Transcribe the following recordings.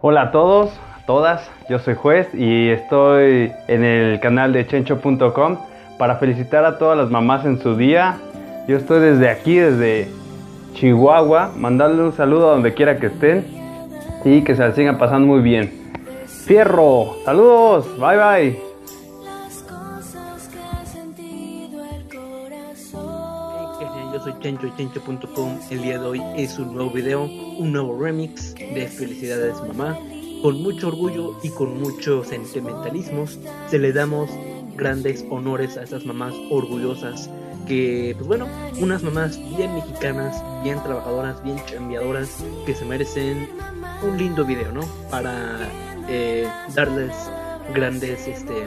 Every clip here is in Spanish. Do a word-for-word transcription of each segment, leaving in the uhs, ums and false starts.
Hola a todos, a todas, yo soy Juez y estoy en el canal de Chencho punto com para felicitar a todas las mamás en su día. Yo estoy desde aquí, desde Chihuahua, mandarle un saludo a donde quiera que estén y que se la sigan pasando muy bien. Fierro, saludos, bye bye. Yo soy Chencho y Chencho punto com. El día de hoy es un nuevo video, un nuevo remix de Felicidades Mamá. Con mucho orgullo y con muchos sentimentalismos se le damos grandes honores a esas mamás orgullosas que, pues bueno, unas mamás bien mexicanas, bien trabajadoras, bien chambeadoras, que se merecen un lindo video, ¿no? Para eh, darles grandes, este...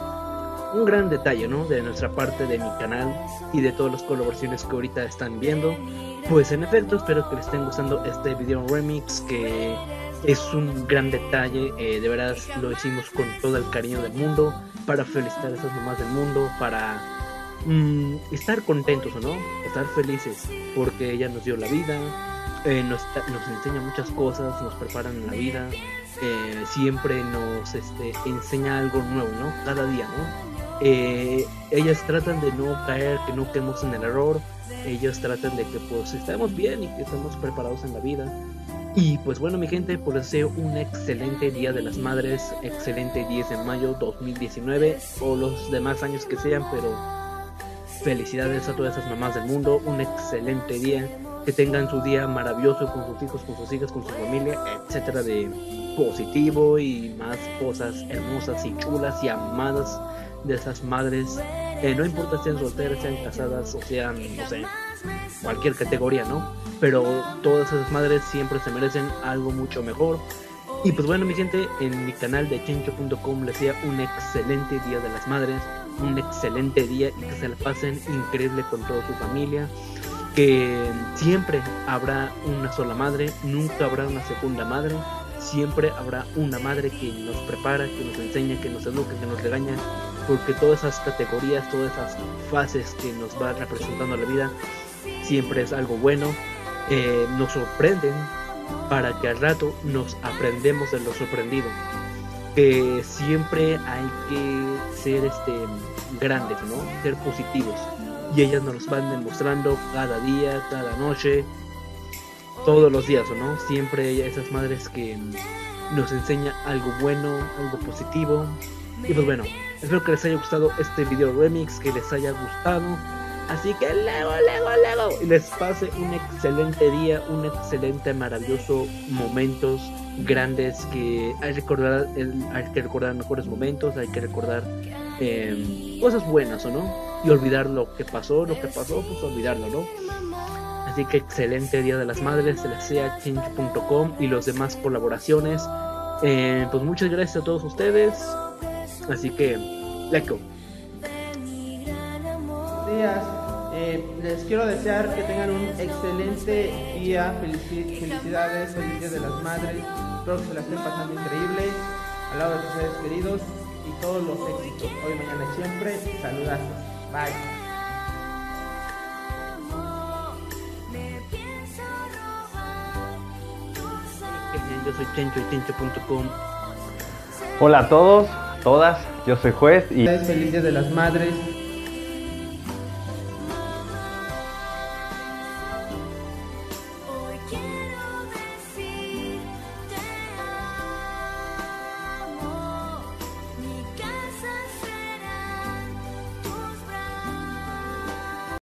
un gran detalle, ¿no? De nuestra parte, de mi canal y de todas las colaboraciones que ahorita están viendo. Pues en efecto, espero que les estén gustando este video remix, que es un gran detalle. Eh, de verdad lo hicimos con todo el cariño del mundo, para felicitar a esas mamás del mundo, para mmm, estar contentos, ¿no? Estar felices, porque ella nos dio la vida, eh, nos, nos enseña muchas cosas, nos preparan en la vida. Eh, siempre nos este, enseña algo nuevo, ¿no? Cada día, ¿no? Eh, ellas tratan de no caer, que no quedemos en el error. Ellos tratan de que pues estemos bien y que estemos preparados en la vida. Y pues bueno, mi gente, por deseo un excelente Día de las Madres, excelente diez de mayo dos mil diecinueve o los demás años que sean, pero felicidades a todas esas mamás del mundo, un excelente día, que tengan su día maravilloso con sus hijos, con sus hijas, con su familia, etcétera, de positivo y más cosas hermosas y chulas y amadas de esas madres, eh, no importa si sean solteras, sean casadas o sean, no sé, cualquier categoría, ¿no? Pero todas esas madres siempre se merecen algo mucho mejor. Y pues bueno, mi gente, en mi canal de Chencho punto com les deseo un excelente Día de las Madres, un excelente día y que se la pasen increíble con toda su familia. Que siempre habrá una sola madre, nunca habrá una segunda madre. Siempre habrá una madre que nos prepara, que nos enseña, que nos educa, que nos regaña, porque todas esas categorías, todas esas fases que nos va representando la vida, siempre es algo bueno. Eh, nos sorprenden para que al rato nos aprendemos de lo sorprendido. Que siempre hay que ser este, grandes, ¿no? Ser positivos. Y ellas nos los van demostrando cada día, cada noche, todos los días, ¿no? Siempre esas madres que nos enseñan algo bueno, algo positivo. Y pues bueno, espero que les haya gustado este video remix, que les haya gustado. Así que lego, lego, lego. Y les pase un excelente día, un excelente, maravilloso momentos grandes, que hay que recordar, el, hay que recordar mejores momentos, hay que recordar eh, cosas buenas, ¿o no? Y olvidar lo que pasó, lo que pasó, pues olvidarlo, ¿no? Así que excelente Día de las Madres, se les desea Chencho punto com y los demás colaboraciones. Eh, pues muchas gracias a todos ustedes. Así que, let's go. Buenos días. Eh, les quiero desear que tengan un excelente día. Felici felicidades, feliz Día de las Madres. Espero que se la estén pasando increíble al lado de sus seres queridos y todos los éxitos. Hoy, mañana y siempre. Saludazos. Bye. Yo soy Chencho y Chencho punto com. Hola a todos, a todas, yo soy Juez y Feliz Día de las Madres.